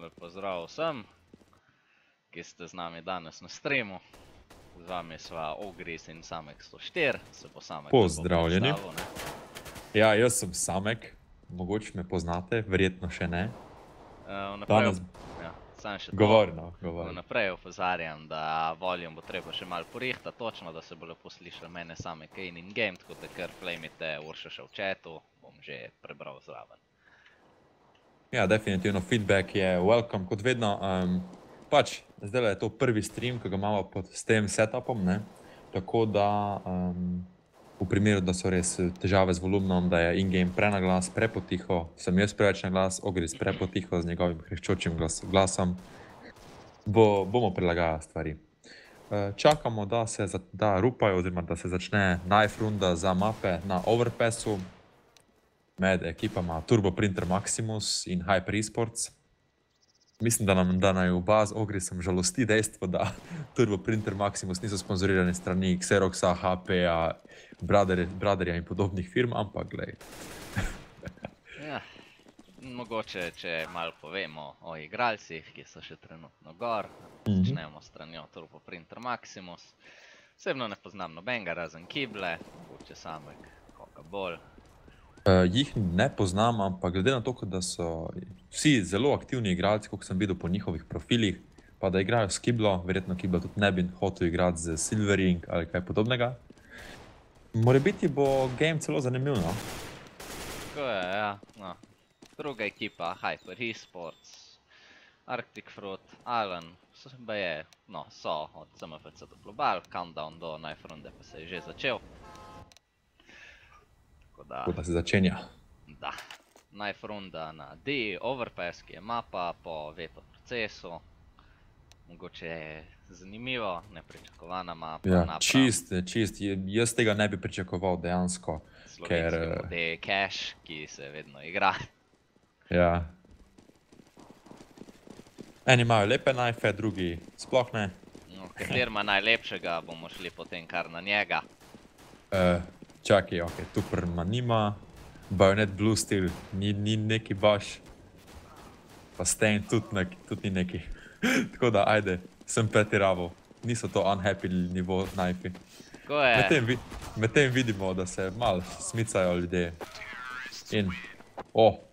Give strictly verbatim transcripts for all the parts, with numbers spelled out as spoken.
Lep pozdrav vsem, ki ste z nami danes na streamu. Z vami sva Ogris in Samek sto štiri, se bo Samek Pozdravljeni. lepo predstavil, ne? Ja, jaz sem Samek, mogoče me poznate, verjetno še ne. Uh, vnaprej, Danes ja, sam še to. govori, no, govori. Vnaprej opozarjam, da volume bo treba še malo porihtati, točno, da se bo lepo slišali mene same Kane in game, tako da kar flamite Urša še v chatu, bom že prebral zraven. Ja, definitivno feedback je welcome, kot vedno. Um, pač, zdaj je to prvi stream, ki ga imamo pod s tem setupom, ne? Tako da um, v primeru, da so res težave z volumnom, da je in-game prenaglas, prepotiho, sem jaz preveč na glas, Ogris prepotiho z njegovim hreščočim glas, glasom, bo, bomo prilagajali stvari. Uh, čakamo, da se za, da rupajo, oziroma da se začne knife runda za mape na Overpassu med ekipama Turbo Printer Maximus in Hyper Esports. Mislim, da nam da naj oba z Ogrisom žalosti dejstvo, da Turbo Printer Maximus niso sponzorirani strani Xeroxa, H P-ja, Brotherja in podobnih firm, ampak glej. Ja, mogoče, če malo povemo o igralcih, ki so še trenutno gor, začnemo s stranjo Turbo Printer Maximus. Osebno ne poznam nobenega razen Kible, mogoče Samek koga bolj. Uh, jih ne poznam, ampak glede na to, da so vsi zelo aktivni igralci, koliko sem videl po njihovih profilih, pa da igrajo s Kiblo, verjetno Kiblo tudi ne bi hotel igrati z Silvering ali kaj podobnega. Morebiti bo game celo zanimiv, no? Tako je, ja. No. Druga ekipa, Hyper Esports, Arctic Fruit, Alan, ba je, no, so od C M F C do Global, countdown do knife runde pa se je že začel. Da, da se začenja. Da. Knife runda na D, Overpass, ki je mapa po veto procesu. Mogoče je zanimivo, nepričakovana mapa. Ja, čist, čist. Jaz tega ne bi pričakoval dejansko. Slovenski ker... D Cash, ki se vedno igra. Ja. Eni imajo lepe knife, drugi sploh ne. No, kater ima najlepšega, bomo šli potem kar na njega. Uh. Čakaj, ok, Tuperma nima, Bayonet Blue Steel ni, ni neki baš, pa Stain tudi, neki, tudi ni neki. Tako da, ajde, sem pretiraval, niso to unhappy nivo knife. Tako je. Medtem vi, med vidimo, da se malo smicajo ljudje. In, o, oh,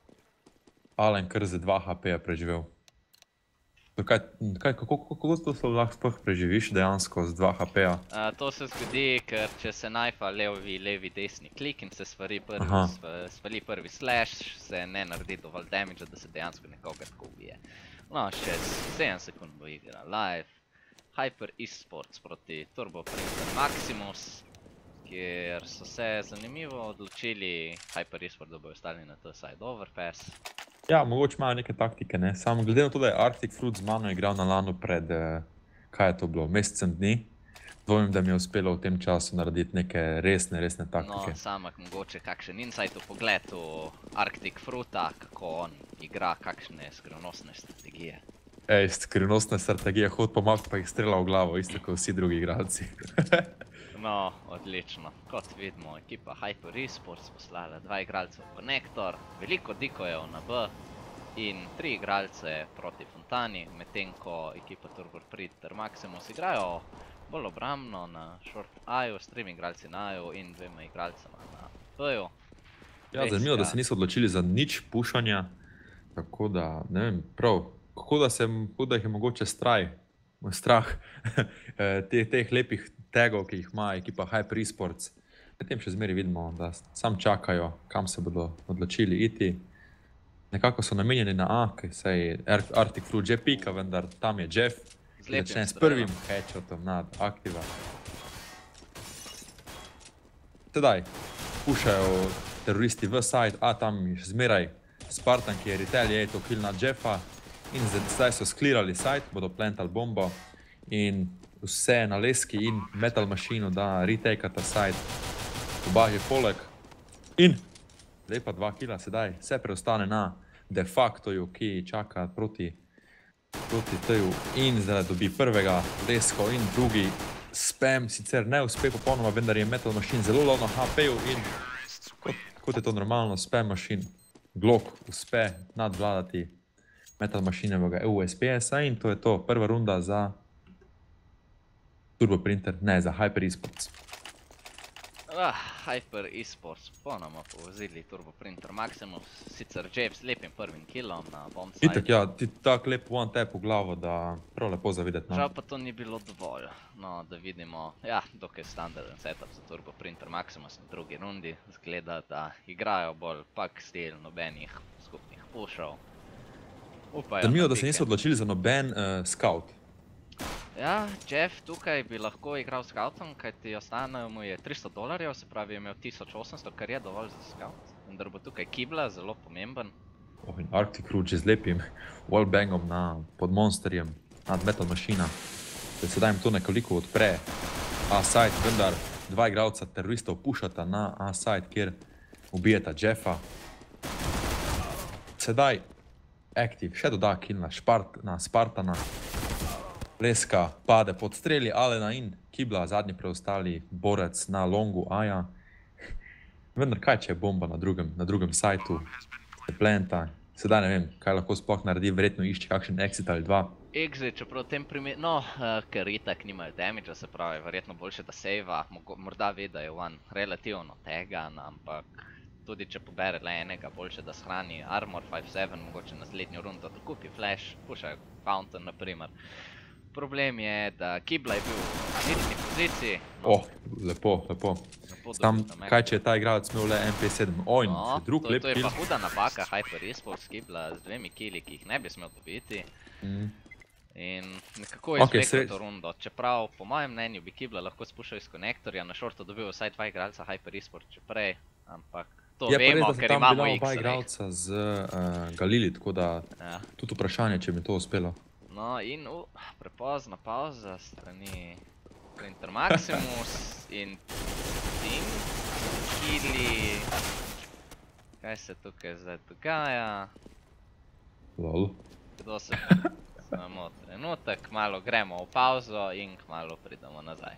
Alan kar z dva H P-ja preživel. Kaj, kaj, kako, kako to so lahko sploh preživiš dejansko z dva H P-ja? Uh, to se zgodi, ker če se knifea levi, levi, desni klik in se svali prvi, svali prvi slash, se ne naredi dovolj damage, da se dejansko nekoga tako ubije. No, še sedem sekund bo igra live. Hyper Esports proti Turbo Printer Maximus, kjer so se zanimivo odločili Hyper Esports, da bojo stali na T side Overpass. Ja, mogoče imajo neke taktike, ne. Samo glede na to, da je Arctic Fruit z mano igral na lanu pred, kaj je to bilo, mesecem dni, dvomim, da mi je uspelo v tem času narediti neke resne, resne taktike. No, Samek mogoče kakšen insight v pogledu Arctic Fruita, kako on igra, kakšne skrivnostne strategije. Ej, skrivnostne strategije, hod pomak pa jih strela v glavo, isto kot vsi drugi igralci. No, odlično. Kot vidimo, ekipa Hyper Esports poslala dva igralca v konektor, veliko dikojev na B in tri igralce proti Fontani, medtem ko ekipa Turbo Printer Maximus igrajo bolj obrambno na short A-ju, s tremi igralci na A-ju in dvema igralcema na B-ju. Ja, zanimivo, da se niso odločili za nič pušanja, tako da, ne vem, prav, kako da, se, kako da jih je mogoče straj, strah teh, teh lepih tagov, ki jih ima ekipa Hyper Esports. Potem še zmeri vidimo, da sam čakajo, kam se bodo odločili iti. Nekako so namenjeni na A, ki se je Arctic Fruit že pika, vendar tam je Jeff, ki začne s prvim headshotom nad Activa. Sedaj pušajo teroristi v side, a tam je zmeraj Spartan, ki je retaliato kill na Jeffa in zdaj so sklirali side, bodo plantali bombo in vse na leski in Metal Machine, da retake-ata side. Oba je poleg. In lepa dva killa sedaj. Vse preostane na de factoju, ki čaka proti proti teju. In zdaj dobi prvega lesko in drugi spam. Sicer ne uspe popolnoma, vendar je Metal Machine zelo low na H P-ju in kot, kot je to normalno, spam machine Glock uspe nadvladati Metal Machinovega U S P S-a in to je to, prva runda za Turbo Printer, ne, za Hyper Esports. Ah, Hyper Esports, ponoma povozili Turbo Printer Maximus, sicer Jeff s lepim prvim killom na bombsite. Itak, ja, ti tak lep one tap v glavo, da prav lepo zavideti. No. Žal pa to ni bilo dovolj, no, da vidimo, ja, dokaj standarden setup za Turbo Printer Maximus na drugi rundi. Zgleda, da igrajo bolj pak stil, nobenih skupnih pushov. Upajo. Zanimivo, da se niso odločili za noben uh, scout. Ja, Jeff tukaj bi lahko igral s scoutom, kajti ostane mu je tristo dolarjev, se pravi je imel tisoč osemsto, kar je dovolj za scout. Vendar bo tukaj Kibla, zelo pomemben. Oh, in Arctic Rouge z lepim wallbangom na, pod monsterjem nad Metal Machina. Da sedaj jim to nekoliko odpre A-side, vendar dva igralca teroristov pušata na A-side, kjer ubijeta Jeffa. Sedaj Active še doda kill na, Špart, na Spartana. Leska pade pod streli Alena in Kibla, zadnji preostali borec na longu Aja. Vendar kaj, če je bomba na drugem, na drugem sajtu, se plenta. Sedaj ne vem, kaj lahko sploh naredi, verjetno išče kakšen exit ali dva. Exit, čeprav v tem primeru, no, uh, ker itak nimajo damage, se pravi, verjetno boljše, da sejva, morda ve, da je one relativno tegan, ampak tudi če pobere le enega, boljše, da shrani Armor pet sedem, mogoče naslednjo rundo dokupi flash, pušajo Fountain, na primer. Problem je, da Kibla je bil v nitni poziciji. No. Oh, lepo, lepo. Tam, kaj če je ta igralec imel le M P sedem? Oj, no, še drug lep kill. To je pa huda napaka Hyper Esports Kibla z dvemi killi, ki jih ne bi smel dobiti. Mm. In nekako je okay, izvekal to rundo. Čeprav, po mojem mnenju, bi Kibla lahko spušal iz konektorja, na shortu dobil vsaj dva igralca Hyper Esports če prej, ampak to je vemo, res, ker imamo X-ray. Je pa res, da se tam bila oba igralca z uh, Galili, tako da ja. Tudi vprašanje, če mi to uspelo. No in uh, prepozna pauza strani Printer Maximus in Team killi. Kaj se tukaj zdaj dogaja? Lol. Kdo se samo trenutek, malo gremo v pauzo in kmalu pridemo nazaj.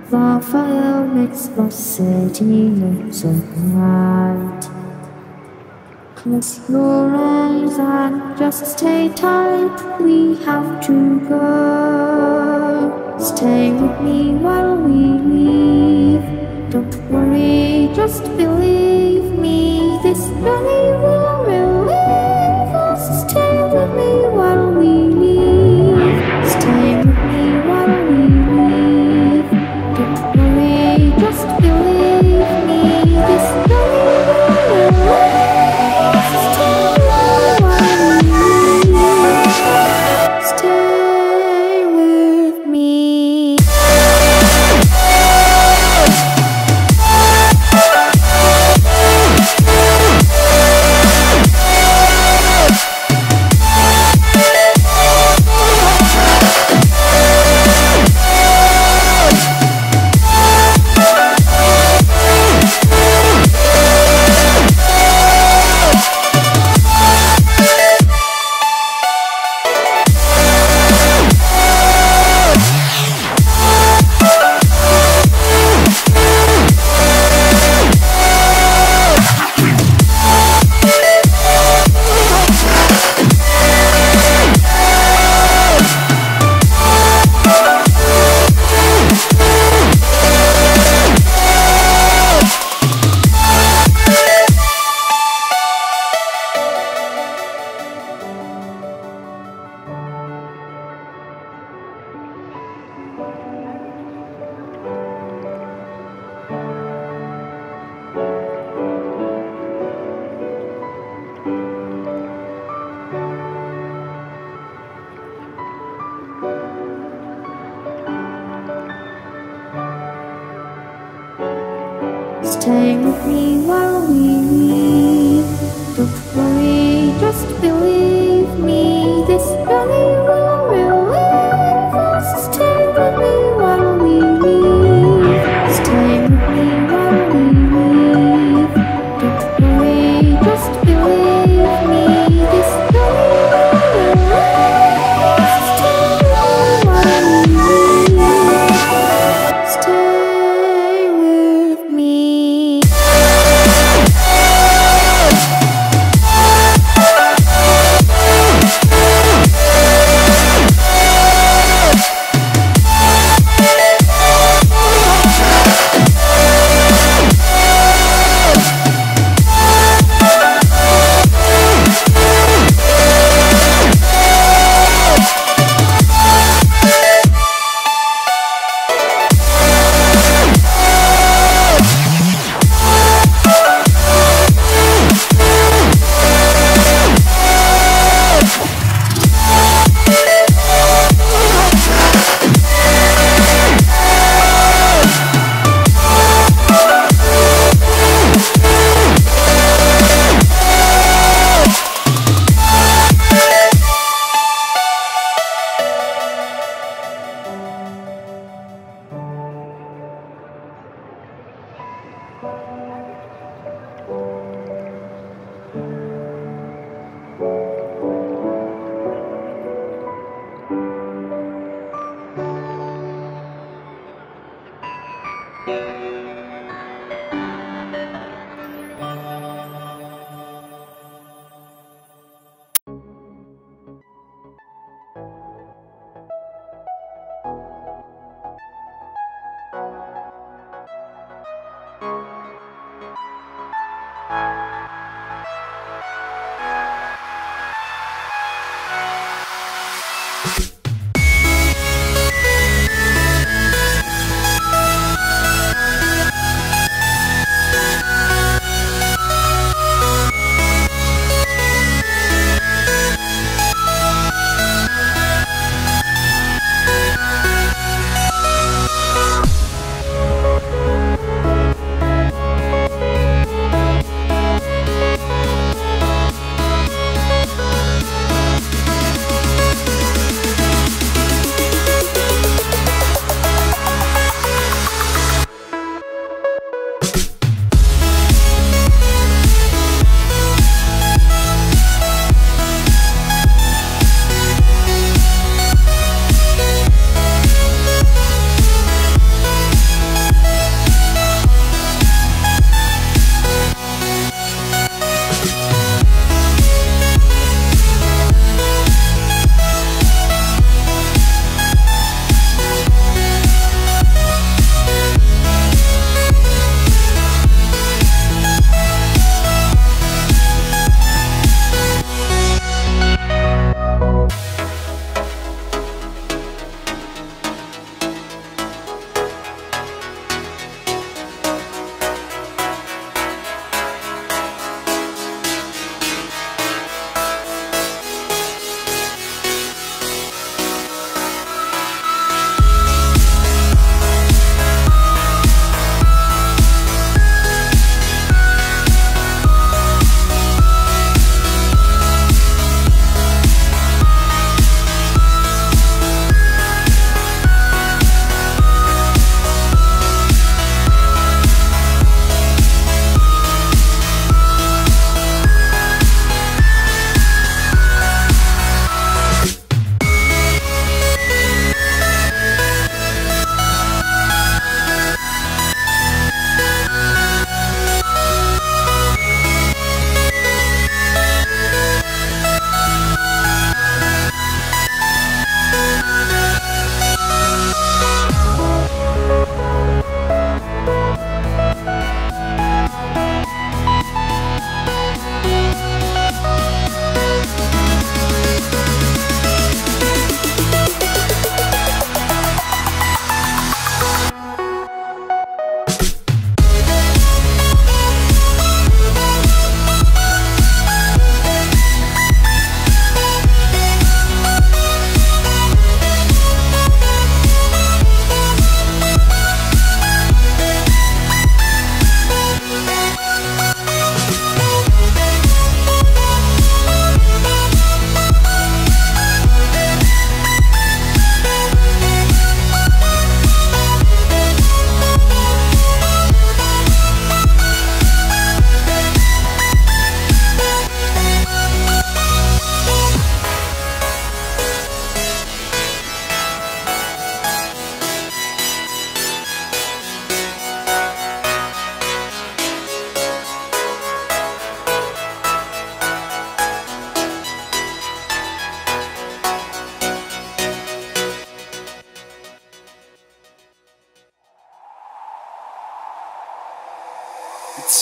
The fire makes the city look so bright. Close your eyes and just stay tight. We have to go. Stay with me while we leave. Don't worry, just believe me. This journey will relieve us. Stay with me while we leave. Stay with me while we leave. Don't worry, just believe me. This journey will relieve us. Stay with me while we leave. Stay with me. Stay with me while we leave. Don't worry, just believe me. This journey will relieve us. Stay with me while we leave. Stay with me while we leave. Don't worry, just believe me. This journey will relieve us. Stay with me while we leave. Stay with me.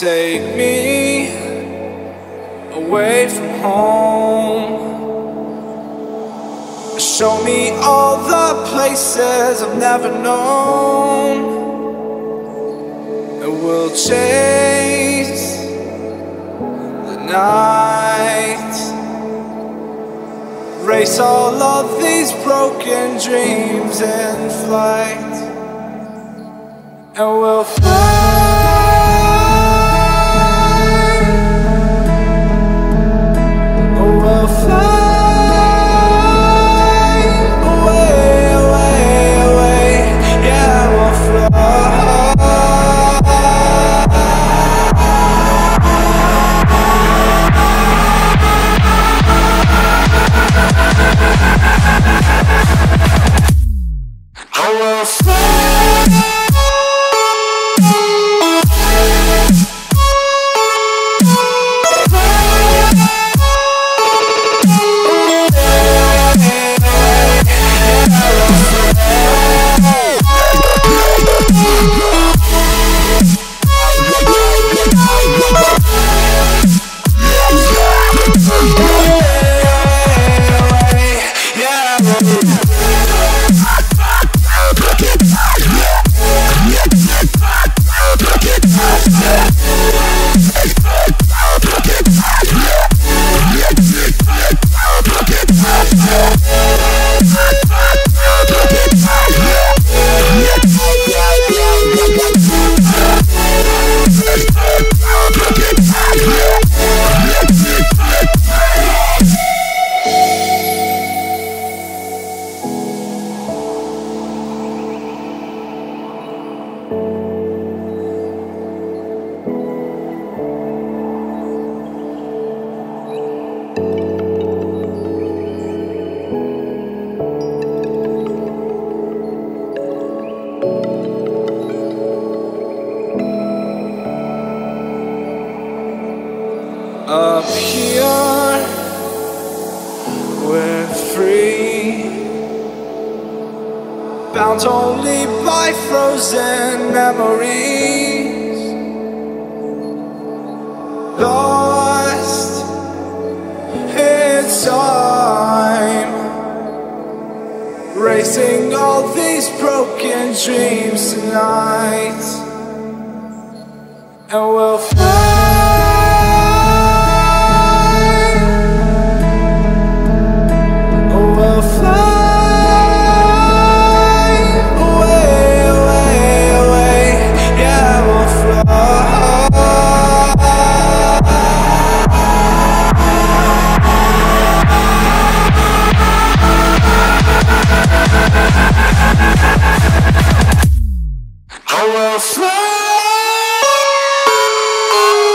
take me away from home. Show me all the places I've never known, and we'll chase the night, race all of these broken dreams in flight, and we'll fly. We'll fly away, away, away. Yeah, we'll fly. I will fly. Up here, we're free, bound only by frozen memories, lost in time, racing all these broken dreams tonight, and we'll fly. I will fly.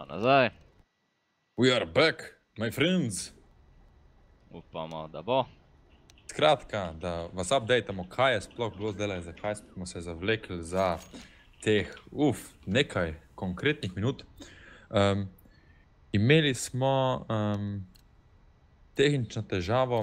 nazaj. We are back, my friends. Upamo, da bo. Skratka, da vas updatamo, kaj je sploh bilo zdaj, zakaj smo se zavlekli za teh, uf, nekaj konkretnih minut. Um, imeli smo um, tehnično težavo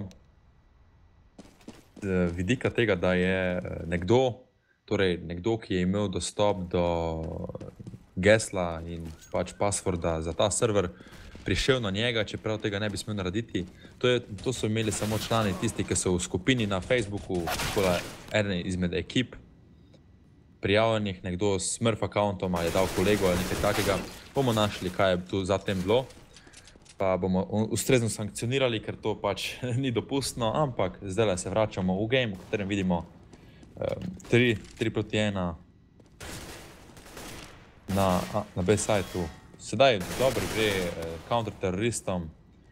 z vidika tega, da je nekdo, torej nekdo, ki je imel dostop do gesla in pač passworda za ta server, prišel na njega, čeprav tega ne bi smel narediti. To, je, to so imeli samo člani, tisti, ki so v skupini na Facebooku, kola ene izmed ekip prijavljenih, nekdo s Smurf accountom je dal kolego ali nekaj takega. Bomo našli, kaj je tu zatem bilo, pa bomo ustrezno sankcionirali, ker to pač ni dopustno, ampak zdaj se vračamo v game, v katerem vidimo tri, tri proti ena na, na B-sajtu. Sedaj dobro gre eh, counter-teroristom.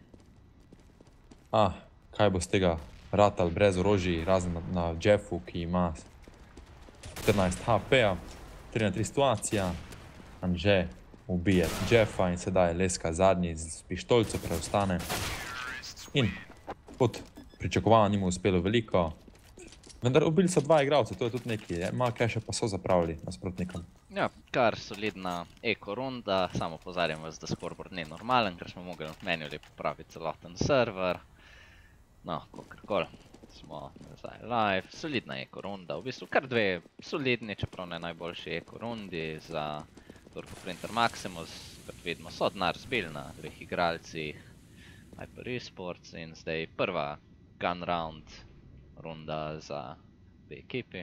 Ah, kaj bo z tega ratal brez orožij, razen na, na Jeffu, ki ima štirinajst H P-ja, tri na tri situacija. Anže ubije Jeffa in sedaj leska zadnji z pištolco preostane. In pod pričakovanjem ni mu uspelo veliko. Vendar ubili so dva igralca, to je tudi nekaj, malo kaj še pa so zapravili nasprotnikom. Ja, kar solidna eko runda, samo pozarjam vas, da scoreboard ni normalen, ker smo mogli manually popraviti celoten server. No, kakorkoli, smo nazaj live, solidna eko runda, v bistvu kar dve solidni, čeprav ne najboljši eko rundi za Turbo Printer Maximus, kot vidimo, so denar zbili na dveh igralcih, Hyper Esports in zdaj prva gun round runda za dve ekipi.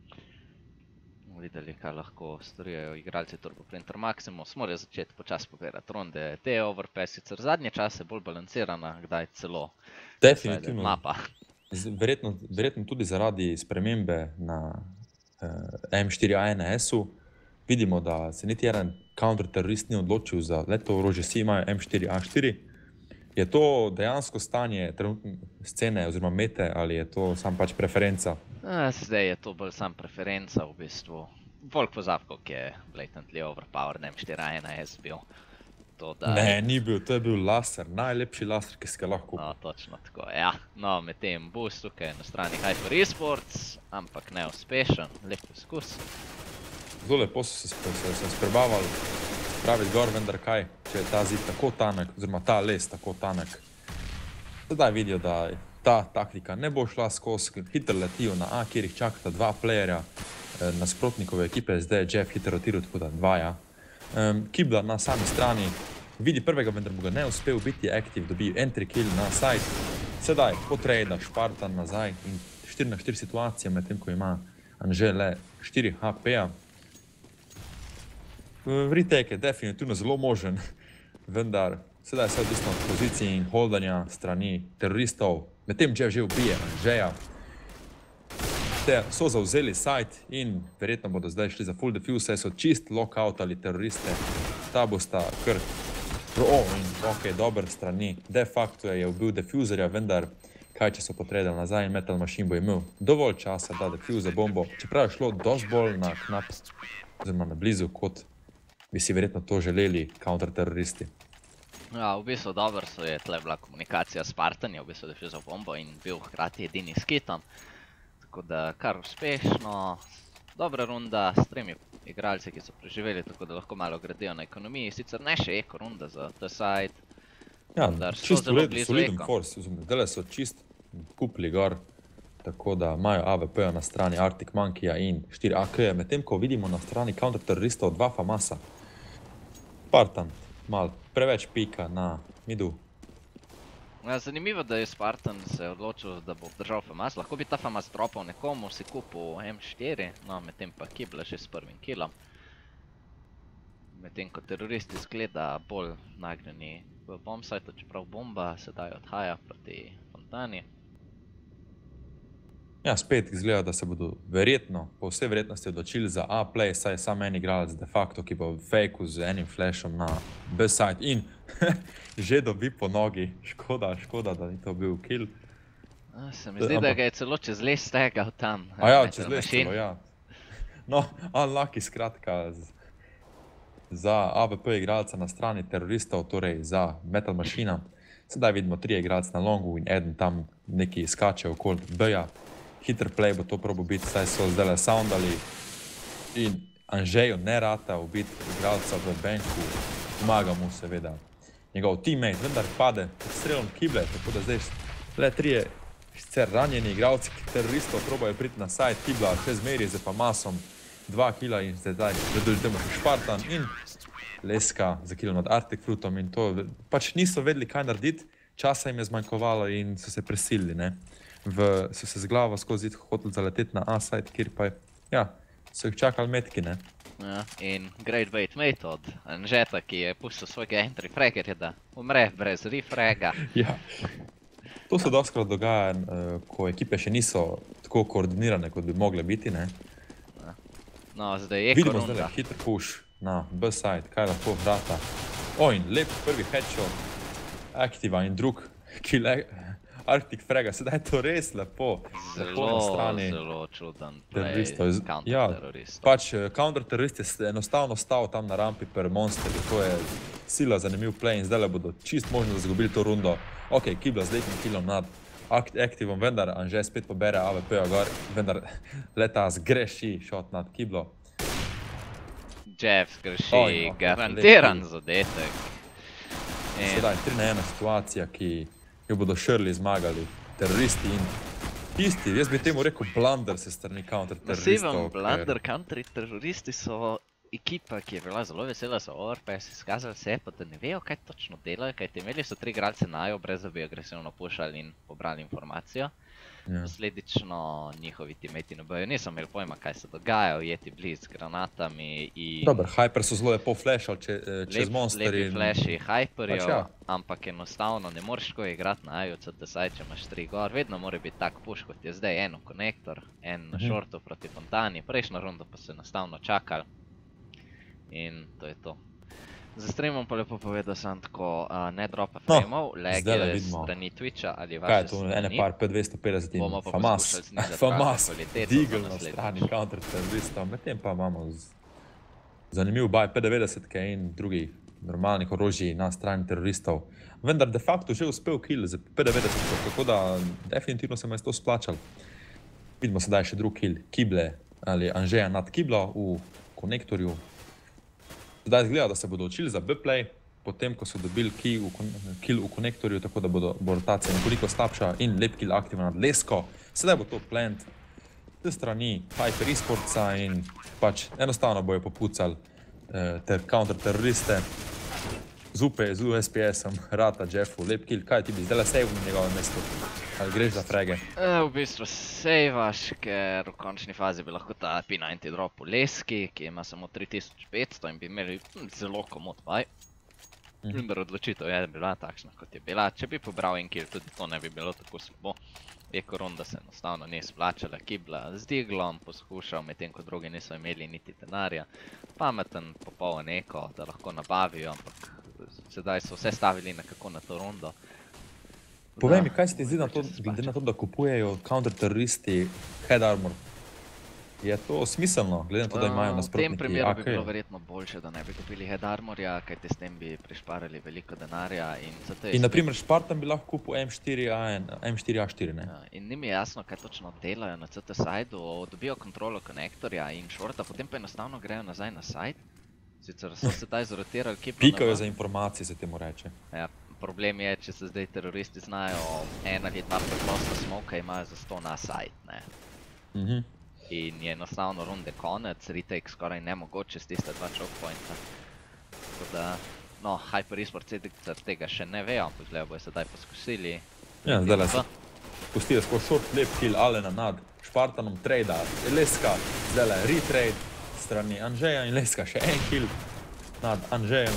Videli, kaj lahko storijo igralci Turbo Printer Maximus. Morajo začeti počas pobirati runde. Te overpass sicer zadnje čase bolj balancirana, kdaj celo definitivno mapa. Verjetno, verjetno tudi zaradi spremembe na eh, M štiri A N S-u. Vidimo, da se niti en counter-terorist ni odločil za leto orožje, vsi imajo M štiri A štiri. Je to dejansko stanje trenutne scene oziroma mete ali je to sam pač preferenca? Zdaj je to bolj sam preferenca v bistvu. Volk pozab, koliko je blatantly overpowered M štiri A N S bil. To, da... Ne, ni bil, to je bil laser, najlepši laser, ki si ga lahko kupil. No, točno tako, ja. No, med tem boost tukaj na strani Hyper Esports, ampak neuspešen, lep poskus. Zelo lepo so se, se, se sprebavali. Pravi gor, vendar kaj, če je ta zid tako tanek, oziroma ta les tako tanek. Sedaj vidijo, da ta taktika ne bo šla skozi, hitro letijo na A, kjer jih čakata dva playerja nasprotnikove ekipe, zdaj je Jeff hitro rotiral, tako da dva, ja. Um, Kibla na sami strani vidi prvega, vendar bo ga ne uspel biti aktiv, dobi entry kill na side. Sedaj potrejda Spartan nazaj in štiri na štiri situacije, medtem ko ima Anže le štiri H P-ja. Retake je definitivno zelo možen, vendar sedaj se odvisno od pozicij in holdanja strani teroristov. Medtem Jeff že ubije Anžeja. Te so zavzeli site in verjetno bodo zdaj šli za full defuse, so čist lockout ali teroriste. Ta bosta kar pro in ok, dober strani. De facto je ubil defuserja, vendar kaj če so potredali nazaj in Metal Machine bo imel dovolj časa, da defuse bombo. Čeprav je šlo dosti bolj na knap, oziroma na blizu, kot bi si verjetno to želeli counter-teroristi. Ja, v bistvu dobro so je tle bila komunikacija s Spartan, je v bistvu defuzal bombo in bil hkrati edini s kitom. Tako da kar uspešno, dobra runda s tremi igralci, ki so preživeli, tako da lahko malo gradijo na ekonomiji. Sicer ne še eko runda za ta side. Ja, čist soliden force, zdaj so čist kupli gor, tako da imajo A V P-ja na strani Arctic Monkeyja in štiri A K-ja, medtem ko vidimo na strani counter-teroristov dva Famasa. Spartan, malo preveč pika na midu. Ja, zanimivo, da je Spartan se odločil, da bo držal Famas. Lahko bi ta Famas dropal nekomu, si kupil M štiri, no, medtem pa Kibla že s prvim killom. Medtem ko teroristi izgleda bolj nagnjeni v bombsite, čeprav bomba sedaj odhaja proti fontani. Ja, spet izgleda, da se bodo verjetno, po vsej verjetnosti odločili za A-play, saj je sam en igralec de facto, ki bo fejku z enim flashom na B-side in že dobi po nogi. Škoda, škoda, da ni to bil kill. Se mi zdi, da ga je celo čez les stegal tam. A ja, čez les celo, ja. No, unlucky skratka, za A V P igralca na strani teroristov, torej za Metal Machina. Sedaj vidimo tri igralce na longu in eden tam neki skače okoli B-ja. Hiter play bo to probo biti, saj so zdaj soundali in Anžeju ne rata ubiti igralca v benku, pomaga mu seveda njegov teammate, vendar pade pod strelom kible, tako da zdaj le trije sicer ranjeni igralci teroristov probajo priti na side kibla, še zmeri z Famasom, dva kila in zdaj predolj temu še Špartan in Leska za kilo nad Arctic Fruitom in to pač niso vedeli kaj narediti, časa jim je zmanjkovalo in so se presilili, ne. V, so se z glavo skozi zid hoteli zaleteti na A-side, kjer pa ja, so jih čakali metki, ne. Ja, in Great Bait Mate od Anžeta, ki je pustil svojega entry fraggerja, da umre brez refraga. Ja. To se dostkrat dogaja, ko ekipe še niso tako koordinirane, kot bi mogle biti, ne. No, zdaj je Vidimo korunda. zdaj hiter push na B-side, kaj lahko vrata. O, in lep prvi headshot Activa in drug kill Arctic Fraga, sedaj je to res lepo. Lepo na Zelo, strani zelo čuden play teroristov. Ja, counter-teroristov. pač counter-terorist je enostavno stal tam na rampi per Monsterju, to je sila zanimiv play in zdaj bodo čist možno izgubili to rundo. Ok, Kibla z lepim killom nad Activom, vendar Anže spet pobere A V P-ja gor, vendar leta zgreši shot nad Kiblo. Jeff zgreši Oj, no, garantiran lep zadetek. In Sedaj tri na ena situacija, ki jo bodo Shirley zmagali, teroristi in tisti, jaz bi temu rekel blunder se strani counter-teroristov. masiven blunder counter-teroristi so ekipa, ki je bila zelo vesela za Overpass, izkazali se je pa, da ne vejo, kaj točno delajo, kajti imeli so tri igralce najo, brez da bi agresivno pušali in pobrali informacijo. Ja. Posledično njihovi teammati ne bojo, niso imeli pojma, kaj se dogaja, ujeti blizu z granatami in Dober, Hyper so zelo lepo flashali če, eh, čez Monster lepi in... flashi Hyperjev, Pač ja. ampak enostavno ne moreš tako igrati na Aju, da saj če imaš tri gor, vedno mora biti tak push, kot je zdaj eno konektor, en na Mhm. shortu proti Fontani, prejšnjo rundo pa so enostavno čakali in to je to. Za streamom pa lepo povedal sem tako, uh, ne dropa No, frameov, leg zdajle je vidimo. strani Twitcha ali Kaj je vaše to, strani. ene par P dvesto petdeset in Bomo pa Famas, poskušali znižati Famas, razno kvaliteto Deagle za na naslednjič. strani counter-teroristov, medtem pa imamo z... zanimiv baj P devetdeset in drugih normalnih orožij na strani teroristov. Vendar de facto že uspel kill z P devetdeset, tako da definitivno se mu je to splačal. Vidimo sedaj še drug kill, Kible ali Anžeja nad Kiblo v konektorju. Zdaj izgleda, da se bodo učili za B-play, potem ko so dobili kill v, kon kill v konektorju, tako da bodo, bo rotacija nekoliko slabša in lep kill aktivan nad Lesko. Sedaj bo to plant z strani Hyper Esportsa in pač enostavno bojo popucali eh, ter counter-teroriste. Z U P, z U S P S-om, rata Jeffu, lep kill, kaj ti bi zdaj le save na njegovem mestu? Ali greš za frage? E, v bistvu sejvaš, ker v končni fazi bi lahko ta P devetdeset dropil Leski, ki ima samo tri tisoč petsto in bi imeli hm, zelo komod baj. Mhm. Vendar odločitev je bila takšna, kot je bila. Če bi pobral en kill, tudi to ne bi bilo tako slabo. Eko runda se enostavno ni splačala, Kibla z Diglom poskušal, medtem ko drugi niso imeli niti denarja. Pameten popoln Eko, da lahko nabavijo, ampak sedaj so vse stavili nekako na to rundo. Povej Da, mi, kaj se ti zdi na to, mogoče se glede splača. na to, da kupujejo counter-teroristi head armor? Je to smiselno, glede na to, da imajo V tem nasprotniki primeru A bi K? bilo verjetno boljše, da ne bi kupili head armorja, kajti s tem bi prišparali veliko denarja in zato je In spet- naprimer Spartan bi lahko kupil M štiri A ena, M štiri A štiri, ne? Ja, in ni mi jasno, kaj točno delajo na C T side-u, dobijo kontrolo konektorja in shorta, potem pa enostavno grejo nazaj na side. Sicer so sedaj zrotirali Kiblo na Pikajo B. za informacije, se temu reče. Ja, problem je, če se zdaj teroristi znajo en ali dva preprosta smoka, imajo za sto na side, ne. Mhm. In je enostavno runde konec, retake skoraj nemogoče s tiste dva choke pointa. Tako da, no, Hyper Esports tega še ne vejo, ampak zdaj bojo sedaj poskusili. Ja, zdajle se V. pustijo skozi short, lep kill Alena nad Spartanom, trada, Leska, zdajle retrade strani Anžeja in Leska še en kill nad Anžejem.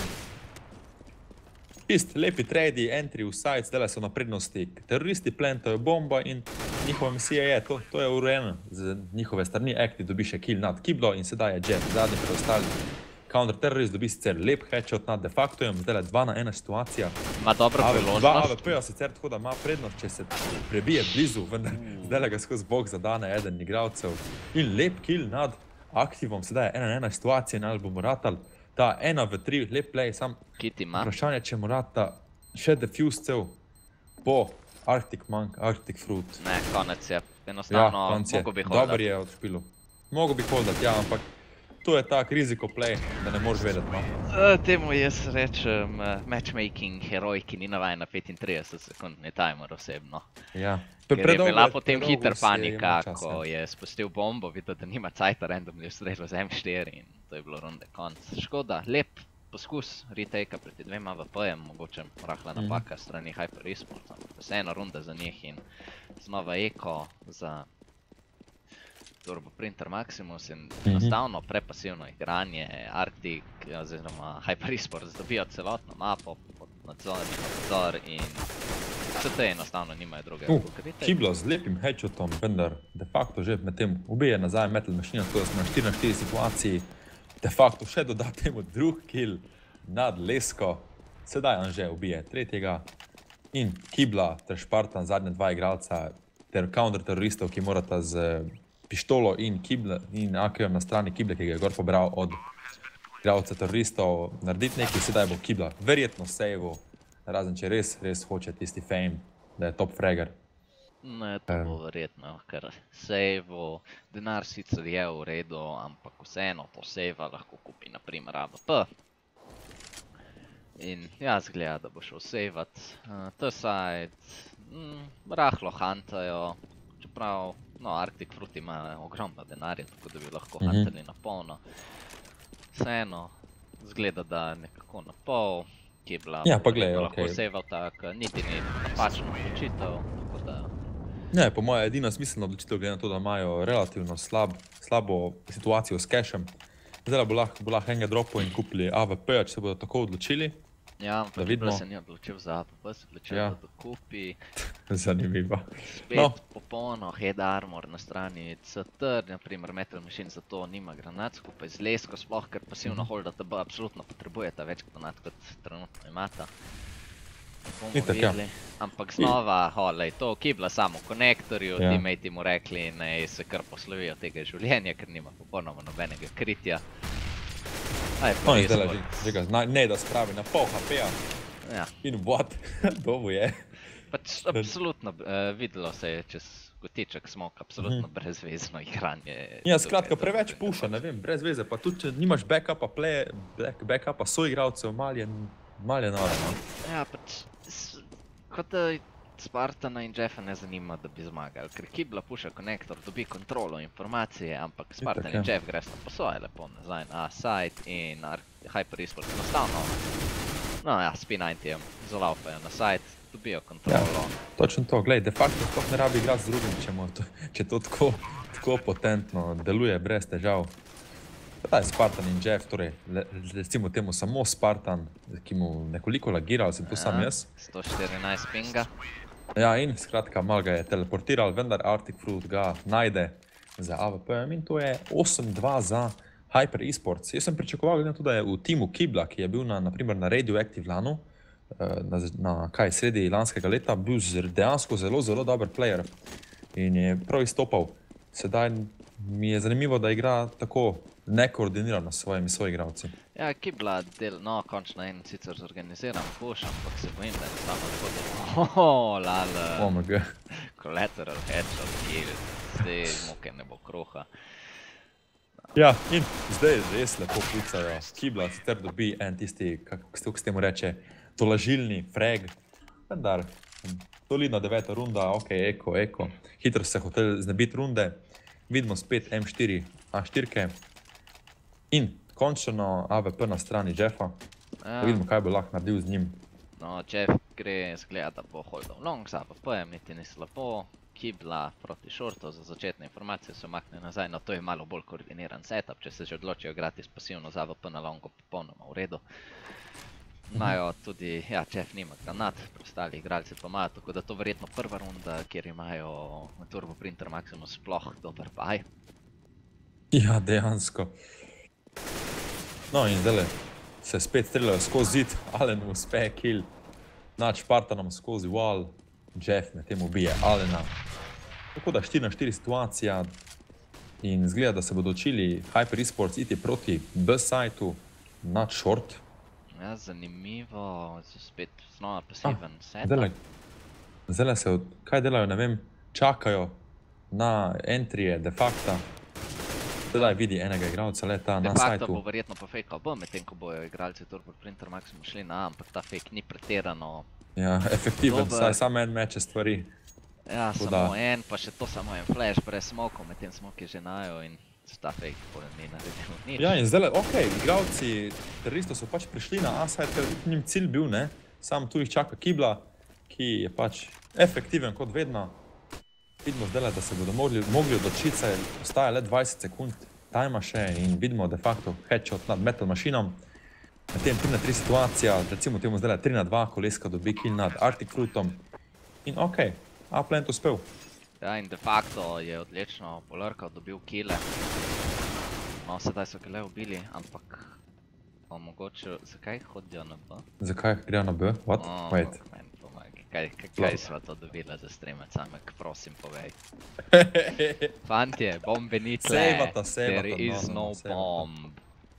Čist lepi tradi, entry v side, zdajle so na prednosti. Teroristi plantajo bomba in njihova misija je, to, to je urejeno z njihove strani. Acti dobi še kill nad Kiblo in sedaj je Jeff, zadnji preostali. Counter-terrorist dobi sicer lep headshot nad de factojem, zdajle dva na ena situacija. Ima dobro Dva A priložnost. V P-ja sicer tako, da ima prednost, če se prebije blizu, vendar zdajle ga skozi bok zadane eden igralcev. In lep kill nad Activom, sedaj je ena na ena situacija in ali bomo ratali ta ena v tri, lep play, sam Kit ima. vprašanje, če mu rata še defuse cel po Arctic Monk, Arctic Fruit. Ne, konec je. Ja, Enostavno, konc je. mogo bi holdat. Dober je od špilu. Mogo bi holdat, ja, ampak to je tak riziko play, da ne moreš vedeti, no. Uh, temu jaz rečem uh, matchmaking heroj, ki ni navajen na petintrideset sekundni timer osebno. Ja. Ker je bila potem predolgo hiter si panika, imel čas, ko ja. je spustil bombo, videl, da nima cajta, randomly ustrelil z M štiri in to je bilo runde konc. Škoda, lep poskus retake-a proti dvema A V P-jem, mogoče rahla napaka strani Hyper Esports, ampak vseeno runda za njih in znova eko za Turbo Printer Maximus in enostavno prepasivno igranje, Arctic oziroma Hyper Esports dobijo celotno mapo pod nadzor in nadzor in C T enostavno nimajo drugega Uh, pokrite. Kibla z lepim headshotom, vendar de facto že med tem ubije nazaj Metal Machine, tako da smo na štiri na štiri situaciji. De facto še doda temu drug kill nad Lesko. Sedaj on že ubije tretjega. In Kibla ter Spartan, zadnja dva igralca, ter counter-teroristov, ki morata z pištolo in Kibla in A K-jem na strani Kible, ki ga je gor pobral od igralca teroristov, narediti nekaj. Sedaj bo Kibla verjetno save'u, razen če res, res hoče tisti fame, da je top fragger. Ne, to bo verjetno, ker save-u, denar sicer je v redu, ampak vseeno to save-a lahko kupi na primer A V P. In ja, zgleda, da bo šel save-at. Uh, T-side, mm, rahlo huntajo, čeprav, no, Arctic Fruit ima ogromno denarja, tako da bi lahko Mhm. huntali na polno. Vseeno, zgleda, da nekako na pol, ki je bila Ja, pa glej, lahko okej. save-al tak, niti ni napačno odločitev, tako da Ne, po moje edina smiselna odločitev, glede na to, da imajo relativno slab, slabo situacijo s cashem. Zdaj bo lahko bo lahko enega dropov in kupili A V P-ja, če se bodo tako odločili. ja, ampak vidimo. Kibla se ni odločil za A V P, se odločil, Ja. da dokupi. Zanimivo. Spet No. popolno head armor na strani C T, naprimer Metal Machine zato nima granat skupaj z Lesko, sploh ker pasivno holdata B absolutno potrebujeta več granat kot trenutno imata. Bomo Itak, ja. videli, ampak znova, olej, to Kibla samo v konektorju, Ja. teammati mu rekli, naj se kar poslovijo tega življenja, ker nima popolnoma nobenega kritja. Aj, pa On je res zdaj bolj. že, že ga zna, ne da spravi na pol H P-ja Ja. in what, dobu je. Pač absolutno, uh, videlo se je čez kotiček smok, absolutno brezvezno igranje. Ja, skratka, tukaj, preveč tukaj. puša, ne vem, brez veze, pa tudi če nimaš backupa, play, back, backupa soigralcev, mal je, mal je noro, no. Ja, pač, s- kot da Spartana in Jeffa ne zanima, da bi zmagali, ker Kibla puša konektor, dobi kontrolo informacije, ampak Spartan ja. in Jeff gresta po svoje lepo nazaj na site in na Hyper Esports enostavno. No ja, s P devetdeset zalaufajo na site, dobijo kontrolo. Točno to, glej, de facto sploh ne rabi igrati z drugim, če, mu to, če to tako, tako potentno deluje brez težav. Da je Spartan in Jeff, torej le, recimo temu samo Spartan, ki mu nekoliko lagiral, sem to sam jaz. sto štirinajst pinga. Ja, in skratka, malo ga je teleportiral, vendar Arctic Fruit ga najde za A V P-jem in to je osem dva za Hyper Esports. Jaz sem pričakoval, glede na to, da je v timu Kibla, ki je bil na, naprimer na Radioactive lanu, na, na kaj, sredi lanskega leta, bil z- dejansko zelo, zelo dober player in je prav izstopal. Sedaj mi je zanimivo, da igra tako nekoordinirano s svojimi soigralci. Ja, Kibla del, no, končno en sicer zorganiziran push, ampak se bojim, da je enostavno tako da... Hoho, lala, O M G. collateral headshot kill, zdaj muke ne bo kruha. Ja, in zdaj res lepo pucajo. Kibla sicer dobi en tisti, kako se temu reče, tolažilni frag, vendar solidna deveta runda, ok, eko, eko. Hitro se hotel znebiti runde. Vidimo spet M štiri A štiri in končno A V P na strani Jeffa. Ja, Vidimo, kaj bo lahko naredil z njim. no, Jeff gre, zgleda, da bo holdal long, za A V P-jem niti ni slabo. Kibla proti shortu, za začetne informacije se omakne nazaj, no to je malo bolj koordiniran setup, če se že odločijo igrati s pasivno za A V P na longu, popolnoma v redu. Imajo tudi, ja, Jeff nima granat, preostali igralci pa imajo, tako da to verjetno prva runda, kjer imajo Turbo Printer Maximus sploh dober buy. Ja, dejansko. No in zdaj se spet streljajo skozi zid, Allen uspe kill nad Spartanom skozi wall, Jeff med tem ubije Allena. Tako da štiri na štiri situacija in zgleda, da se bodo učili Hyper Esports iti proti B-sajtu. not short. Ja, zanimivo, spet znova pasiven setup. Zdajle, zdajle se, od, kaj delajo, ne vem, čakajo na entryje, de facto. Zdaj vidi enega igralca leta na sajtu. De facto bo verjetno pa fejkal B, medtem ko bojo igralci Turbo Printer Maximu šli na A, ampak ta fake ni pretirano. Ja, efektiven, saj samo en meče stvari. Ja, samo en, pa še to samo en flash brez smokov, medtem smok je že najo in ta fake potem ni naredil nič. Ja, in zdaj, okej, igralci teroristov so pač prišli na A side, ker njim cilj bil, ne, sam tu jih čaka Kibla, ki je pač efektiven kot vedno. Vidimo zdaj, da se bodo mogli, mogli odločiti, saj ostaja le dvajset sekund tajma še in vidimo de facto headshot nad Metal Machinom. Na tem tri na tri situacija, recimo temu zdaj tri na dva, Koleska dobi kill nad Arctic Fruitom. In okej, A-plant uspel. Ja, in de facto je odlično Polarkal dobil kile. No, sedaj so kile ubili, ampak omogočil, zakaj hodijo na B? Zakaj grejo na B? What? Oh, Wait. Meni pomagi. Kaj, kaj, kaj sva to dobila za streamer, samek, prosim povej. Fantje, bombe ni tle. Sejvata, sejvata. There is no, no, no bomb.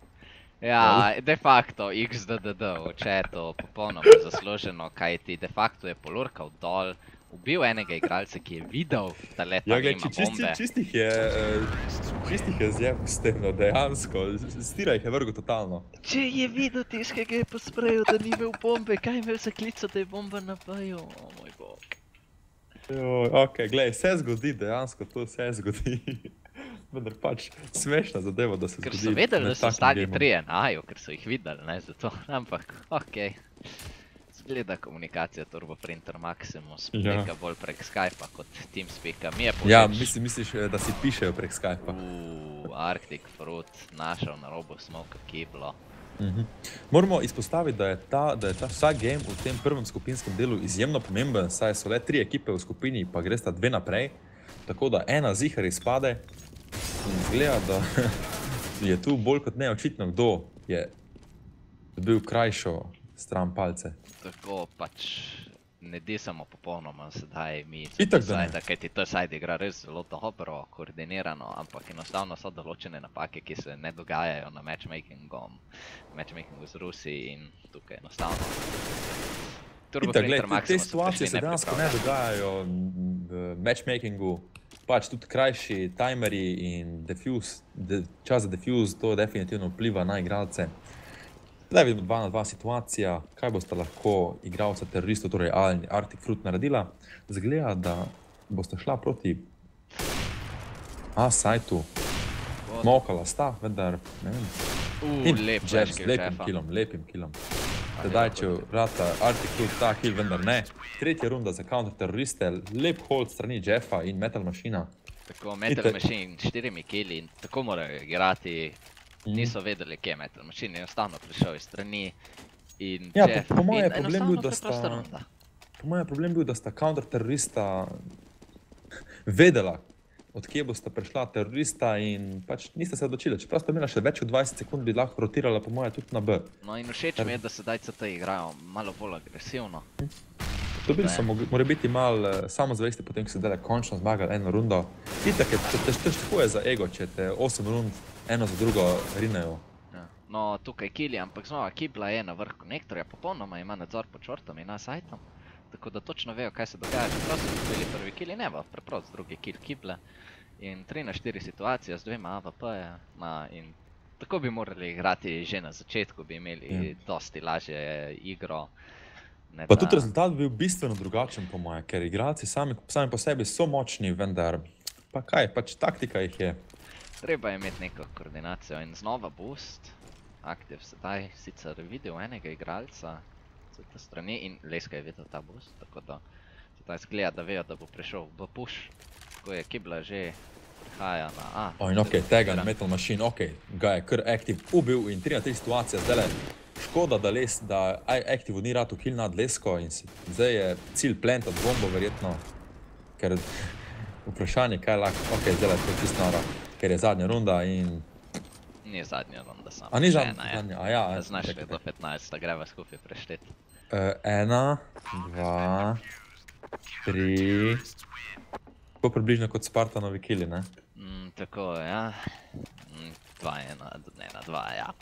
Ja, de facto, X D D D v chatu, popolnoma zasluženo, kaj ti de facto je Polarkal dol, ubil enega igralca, ki je videl, da leta ja, nima bombe. Čistih je, čistih je zjem s tem, no, dejansko, stira jih je vrgo totalno. Če je videl tiskega je posprejel, da ni imel bombe, kaj je imel za klico, da je bomba na B-ju, o moj bog. Joj, okej, glej, se zgodi, dejansko to se zgodi. Vendar pač smešna zadeva, da se zgodi. Ker so vedeli, da so ostali trije na A-ju, ker so jih videli, ne, zato, ampak, okej. Zgleda komunikacija Turbo Printer Maximus, poteka bolj prek Skypa kot Teamspeaka. Mi je poveč... Ja, misli, misliš, da si pišejo prek Skypa. Uuu, Arctic Fruit, našel na robu smoka Kiblo. Moramo izpostaviti, da je ta, da je ta vsak game v tem prvem skupinskem delu izjemno pomemben, saj so le tri ekipe v skupini, pa gresta dve naprej, tako da ena zihar izpade in zgleda, da je tu bolj kot neočitno, kdo je dobil krajšo stran palce. Tako pač ne disamo popolnoma sedaj mi Itak da ne. T-side, kaj ti T-side igra res zelo dobro, koordinirano, ampak enostavno so določene napake, ki se ne dogajajo na matchmakingom, matchmakingu z Rusi in tukaj enostavno. Itak, gled, te situacije se dejansko ne dogajajo v matchmakingu, pač tudi krajši timeri in defuse, de, čas za defuse, to definitivno vpliva na igralce. Zdaj vidimo dva na dva situacija, kaj boste lahko igralca teroristov, torej Arctic Fruit naredila. Zgleda, da boste šla proti A-sajtu. Smokala sta, vendar, ne vem. Uuu, lep flash kill lepim killom, lepim killom. Sedaj, če vrata Arctic Fruit ta kill, vendar ne. Tretja runda za counter teroriste, lep hold strani Jeffa in Metal Machina. Tako, Metal Machine štirimi killi in tako morajo igrati. Niso vedeli, kje je Metal Machine, enostavno prišel iz strani in ja, Jeff po, po moje in problem enostavno bil, da sta, preprosta runda. Po moje problem bil, da sta counter-terorista vedela, od kje bosta prišla terorista in pač niste se odločili. Čeprav sta imela še več od dvajset sekund, bi lahko rotirala po moje tudi na B. No in všeč mi je, da sedaj C T igrajo malo bolj agresivno. Dobili so mora biti malo samozavesti, potem ko se dele končno zmagali eno rundo. Itak je, težko je za ego, če te osem rund eno za drugo rinejo. Ja. No, tukaj killi, ampak znova Kibla je na vrhu konektorja, popolnoma ima nadzor pod šortom in na sajtom. Tako da točno vejo, kaj se dogaja. Čeprav so dobili prvi kill in evo, preprost drugi kill Kible. In tri na štiri situacija z dvema A V P-ja. In tako bi morali igrati že na začetku, bi imeli ja. dosti lažje igro. Ne, pa tudi rezultat bi bil bistveno drugačen po moje, ker igralci sami, sami po sebi so močni, vendar pa kaj, pač taktika jih je. Treba je imeti neko koordinacijo in znova boost. Aktiv sedaj sicer videl enega igralca z te strani in Leska je videl ta boost, tako da sedaj zgleda, da vejo, da bo prišel v push. Tako je Kibla že prihaja na A. O, in okej, tega na Metal Machine, okej, ga je kar Active ubil in tri na tri situacija zdaj. Škoda, da, les, da Active ni rad kill nad Lesko in zdaj je cilj plantat bombo verjetno, ker vprašanje, kaj lahko, okej, zdaj je to čisto noro, ker je zadnja runda in... Ni zadnja runda samo. A ni zadnja, zadnja, a ja. Znaš li do petnajst, da greva skupaj prešteti. Ena, dva, tri... Tako približno kot Spartanovi killi, ne? Tako, ja. Dva, ena, ena, dva, ja.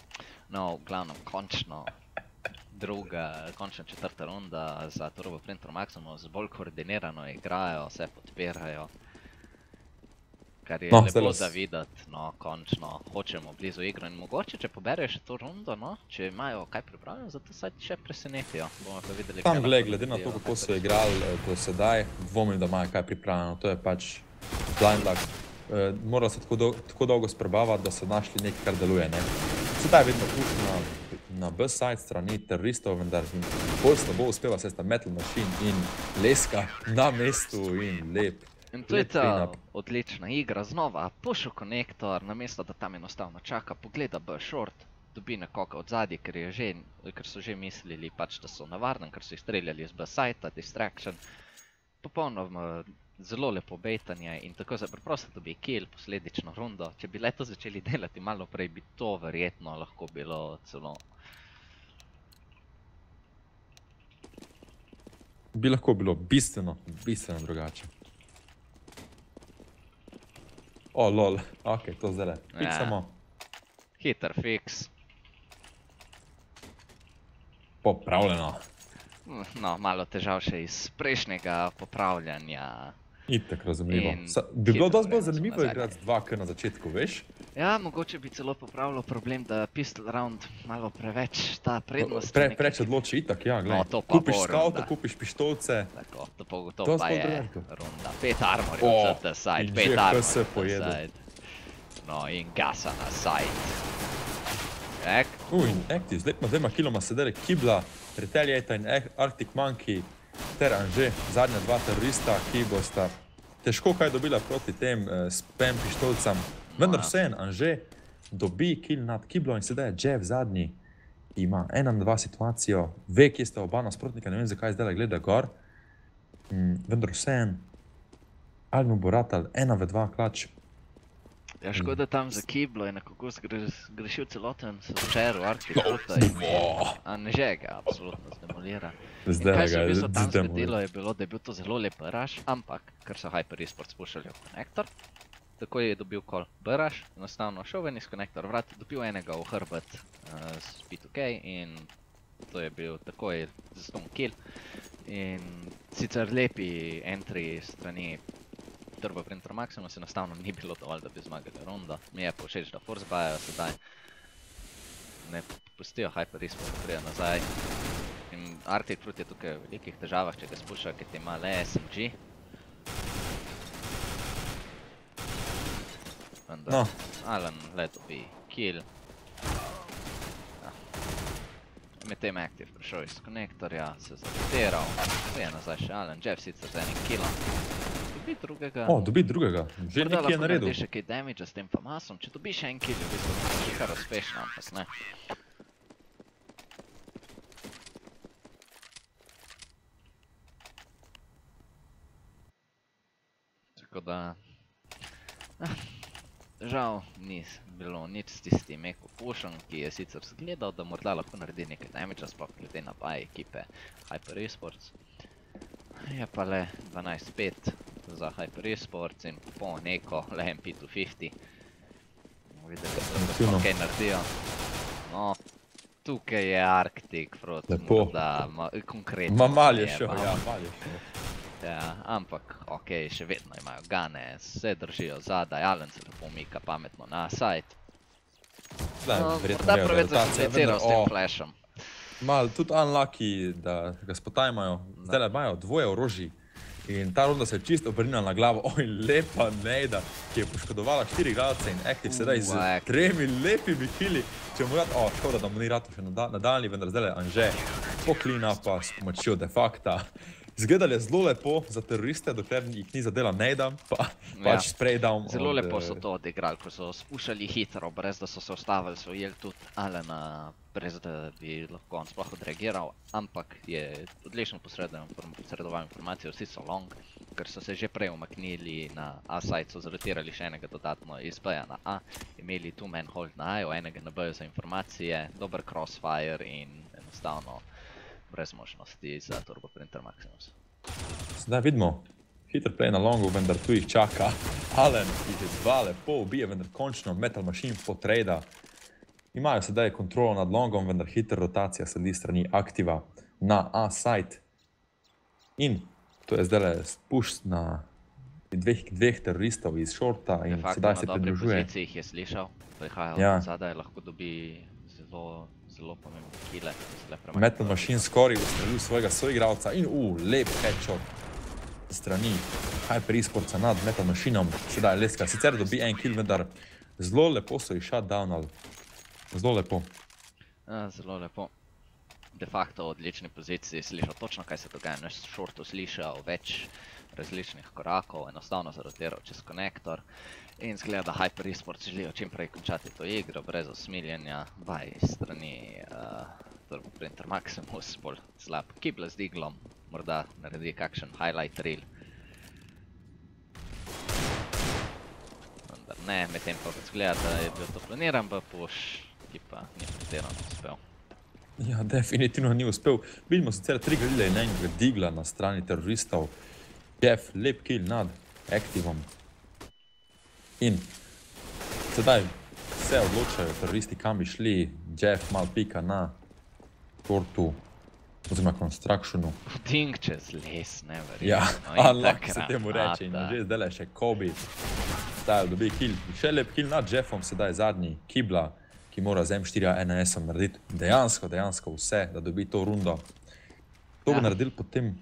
No, v glavnem, končno druga, končno četrta runda za Turbo Printer Maximus, bolj koordinirano igrajo, vse podpirajo. Kar je No, lepo zdajle za s- videti, no, končno hočemo blizu igro in mogoče, če poberejo še to rundo, no, če imajo kaj pripravljeno, zato saj še presenetijo. Bomo pa videli, Tam kaj gled, lahko glede na to, naredijo, kako kaj so pa igrali eh, do sedaj, dvomim, da imajo kaj pripravljeno. To je pač blind luck. Eh, Moralo se tako, dol tako dolgo sprebavati, da so našli nekaj, kar deluje. Ne? Sedaj je vedno push na, na B-side strani teroristov, vendar jim bolj slabo uspeva se sta Metal Machine in Leska na mestu in lep. In to je lep ta cleanup. odlična igra, znova push v konektor, namesto da tam enostavno čaka, pogleda B short, dobi nekoga od zadaj, ker, je že, ker so že mislili, pač, da so na varnem, ker so jih streljali z B-side, distraction. Popolnoma zelo lepo bejtanje in tako se preprosto dobi kill, posledično rundo. Če bi le to začeli delati malo prej, bi to verjetno lahko bilo celo. Bi lahko bilo bistveno, bistveno drugače. O, lol, ok, to zdaj. Fiksamo. Hiter fix. Popravljeno. No, malo težav še iz prejšnjega popravljanja. Itak razumljivo. In Sa, bi bilo hitro dosti bolj gremo zanimivo nazaj. igrati z dva K na začetku, veš? Ja, mogoče bi celo popravilo problem, da pistol round malo preveč ta prednost. Pre, preč odloči itak, ja, gledaj. No, to pa kupiš bo skauta, runda. kupiš pištolce. Tako, to pa gotovo To pa smo je drugače. runda. Pet armorjev O, za ta side, in pet že armorjev H S za ta pojedu. side. No, in gasa na side. Ek, Uj, in Active, z letma dvema kiloma sedeli Kibla, Retaliata in Ar- Arctic Monkey ter Anže, zadnja dva terorista, ki bosta težko kaj dobila proti tem uh, spam pištolcam. Vendar ja. vseeno, Anže dobi kill nad Kiblo in sedaj je Jeff zadnji. Ima ena na dva situacijo, ve, kje sta oba nasprotnika, ne vem, zakaj zdaj gleda gor. Mm, vendar vseeno, ali mu bo ratal ena v dva klač. ja škoda tam za Kiblo je nekako zgre- zgrešil celoten večer v Arctic No, Ruta in je o. Anže ga absolutno zdemolira. In Zdaj kaj se ga je v je bistvu tam zdemolil. zgodilo je bilo, da je bil to zelo lep rush, ampak ker so Hyper Esports pušali v konektor, tako je dobil call B-rush, enostavno šel ven iz konektor vrat, dobil enega v hrbet uh, s P two K in to je bil takoj zaston kill. In sicer lepi entry strani Turbo Printer Maximus, enostavno ni bilo dovolj, da bi zmagali rundo. Mi je pa všeč, da force buyajo sedaj. Ne pustijo Hyper Esports, da pride nazaj. In Arctic Fruit je tukaj v velikih težavah, če ga spuščajo, ker ima le S M G. Vendar No. Alan le dobi kill. Ja. Medtem Active prišel iz konektorja, se zarotiral, je nazaj še Alan, Jeff sicer z enim killom. Dobi drugega. O, dobi drugega, že Morda nekaj je lahko naredil. naredi še kaj damage s tem Famasom, če dobi še en kill, je v bistvu še kar uspešno, ampak ne. Tako da... Ah, žal ni bilo nič s tistim Eko Pushom, ki je sicer zgledal, da morda lahko naredi nekaj damage, sploh glede na buy ekipe Hyper Esports. Je pa le dvanajst pet za Hyper Esports in po neko le M P two fifty. Bomo videli, da lahko Definitivno. sploh kaj naredijo. No, tukaj je Arctic Fruit, Lepo. morda ma- konkretno. Ma mal je je šel, pa- ja, mal je šel. Ja, ampak okej, še vedno imajo gane, se držijo zadaj, Alan se lepo umika pametno na side. Zdaj, No, verjetno morda imajo preveč rotacije, zakompliciral s vendar, tem o, flashom. Mal tudi unlucky, da ga spotajmajo. Zdaj imajo dvoje orožij. In ta runda se je čisto obrnila na glavo. Oj, lepa nejda, ki je poškodovala štiri igralce in Active sedaj z Active. tremi lepimi killi. Če mu rad, o, škoda, da mu ni rado še nada- nadaljnji, vendar zdaj je Anže po clean-upa s pomočjo defakta. Izgledalo je zelo lepo za teroriste, dokler jih ni zadela nejda, pa pač spray down. Zelo od, lepo eh, so to odigrali, ko so spuščali hitro, brez da so se ustavili, so ujeli tudi Alana, brez da bi lahko on sploh odreagiral, ampak je odlično posredoval inform posredoval informacije, vsi so long, ker so se že prej umaknili na A-side, so zarotirali še enega dodatno iz B-ja na A, imeli two man hold na A-ju, enega na B-ju za informacije, dober crossfire in enostavno brez možnosti za Turbo Printer Maximus. Zdaj vidimo, hiter play na longu, vendar tu jih čaka Alan, ki že dva lepo ubije, vendar končno Metal Machine potrejda. Imajo sedaj kontrolo nad longom, vendar hitra rotacija sledi strani Activa na A-site. In to je zdaj spušt na dveh, dveh teroristov iz šorta in sedaj se pridružuje. Na dobri poziciji jih je slišal, prihajajo Ja. od zadaj, lahko dobi zelo, zelo pomembne kile. Metal Machine skoraj ustrelil svojega soigralca in u, lep headshot strani Hyper Esportsa nad Metal Machineom. Sedaj Leska sicer dobi en kill, vendar zelo lepo so jih shutdownali. Zelo lepo. Ja, zelo lepo. De facto v odlični poziciji slišal točno, kaj se dogaja. Na šortu slišal več različnih korakov, enostavno zarotiral čez konektor. In zgleda, da Hyper Esports želijo čim prej končati to igro, brez usmiljenja, baj strani uh, Turbo Printer Maximus, bolj slab Kibla z diglom, morda naredi kakšen highlight reel. Vendar ne, medtem pa zgleda, da je bil to planiran v push, ki pa ni pretirano uspel. Ja, definitivno ni uspel. Vidimo sicer tri grile in enega digla na strani teroristov. Jeff, lep kill nad Activom. In sedaj se odločajo teroristi, kam bi šli. Jeff mal pika na šortu, oziroma Constructionu. Ding čez les, neverjetno. Ja, in unlock se takrat, temu reče. In nata. že zdaj še Kobe. Zdaj dobi kill. Še lep kill nad Jeffom, sedaj zadnji Kibla, ki mora z M štiri A N S-om narediti dejansko, dejansko vse, da dobi to rundo. To bo Ja. naredil potem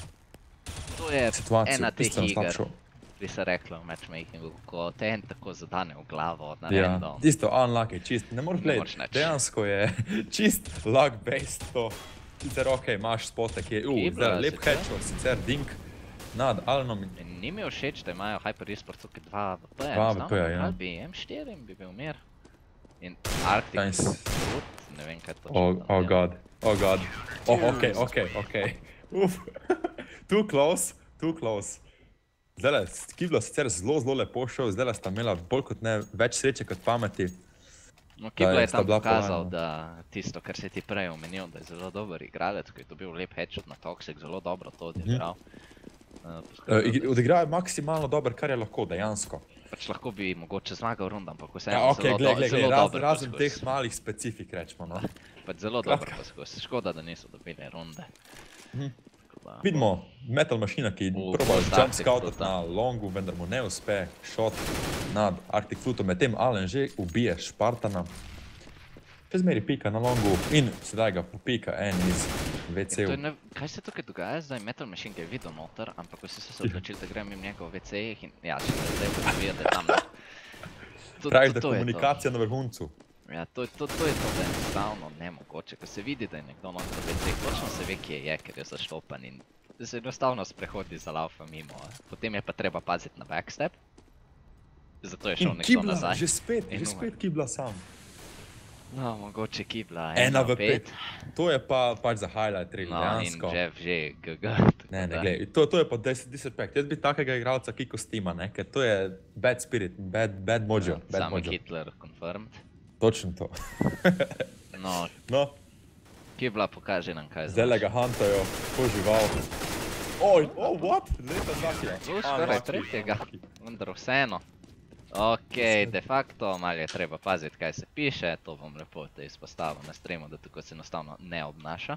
To je situacijo ena teh bistveno iger, slabšo. bi se reklo v matchmakingu, ko te en tako zadane v glavo na Ja, random. tisto unlucky, čist, ne moreš Ne moreš gledati, nič. dejansko je čist luck-based to. Sicer ok, imaš spote, ki je, uh, Kibla zdaj lep sicer. headshot, sicer dink nad Alanom. In ni mi všeč, da imajo Hyper Esports tukaj dva V P-ja. Dva V P-ja, ja. Ali bi M štiri in bi bil mir. In Arctic Ja, in s- Root, ne vem kaj točno. Oh, oh naredijo. god, oh god. Oh, ok, ok, ok. Uf, too close, too close. Zdajle, Kibla sicer zelo, zelo lepo šel, zdajle sta imela bolj kot ne več sreče kot pameti. No, Kibla Da, je sta tam bila pokazal, kolajna. da tisto, kar si ti prej omenil, da je zelo dober igralec, ko je dobil lep headshot na Toxic, zelo dobro to odigral. Uh, Uh, poskrbel, da- Odigrajo maksimalno dober, kar je lahko, dejansko. Pač lahko bi mogoče zmagal runda, ampak vseeno Ja, ok, zelo, gled, do, gled, zelo gled, raz, dober razen poskus. teh malih specifik, rečemo, no. Pač zelo dober poskus. Škoda, da niso dobili runde. Tako da- Vidimo Metal Machina, ki V- proba v jump Arctic scoutati Fruita. na longu, vendar mu ne uspe. Shot nad Arctic Fruitom, medtem Allen že ubije Špartana. Še zmeri pika na longu in sedaj ga popika en iz In to je ve cev. ne, kaj se tukaj dogaja? Zdaj Metal Machine ga je videl noter, ampak vsi so se odločili, da grem jim njegov ve cejih in ja, še ne zdaj ugotovijo, da je tam. To- Praviš, to- da to je to. komunikacija na vrhuncu. Ja, to, to, to je to, da je enostavno nemogoče, ko se vidi, da je nekdo noter v ve cejih, točno se ve, kje je, ker je zaštopan in se enostavno sprehodi za laufa mimo. a. Potem je pa treba paziti na backstep, zato je šel In nekdo Kibla, nazaj. že spet, In že umrl. spet Kibla sam. No, mogoče Kibla, Ena v pet. To je pa pač za highlight reel, No, in dejansko. Jeff že G G. Ne, ne, glej, to, to je pa disrespect. Jaz bi takega igralca ki kostima, ne, ker to je bad spirit, bad, bad mojo. Bad Samo mojo. Hitler confirmed. Točno to. No, No, Kibla pokaže nam kaj zdaj znaš. ga huntajo, po žival. Oj, oh, what? Leta zakija. Tu skoraj tretjega, vendar vseeno. Ok, de facto malo je treba paziti, kaj se piše, to bom lepo te izpostavil na streamu, da tako se enostavno ne obnaša.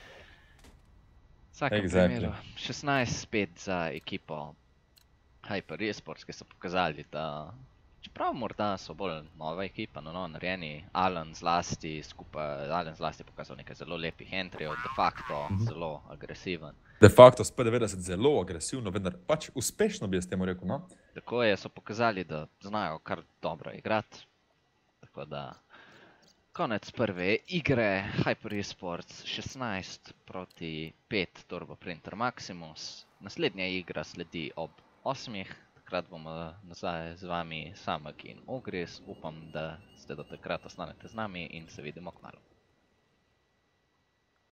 V vsakem Exactly. primeru šestnajst pet za ekipo Hyper Esports, ki so pokazali, da čeprav morda so bolj nova ekipa, no, no narejeni, Alan zlasti skupaj, Alan zlasti je pokazal nekaj zelo lepih entryjev, de facto zelo agresiven. De facto s P devetdeset zelo agresivno, vendar pač uspešno bi jaz temu rekel, no? Tako je, so pokazali, da znajo kar dobro igrati. Tako da konec prve igre, Hyper Esports šestnajst proti pet Turbo Printer Maximus. Naslednja igra sledi ob osmih, takrat bomo nazaj z vami Samak in Ogris. Upam, da ste do takrat ostanete z nami in se vidimo kmalu.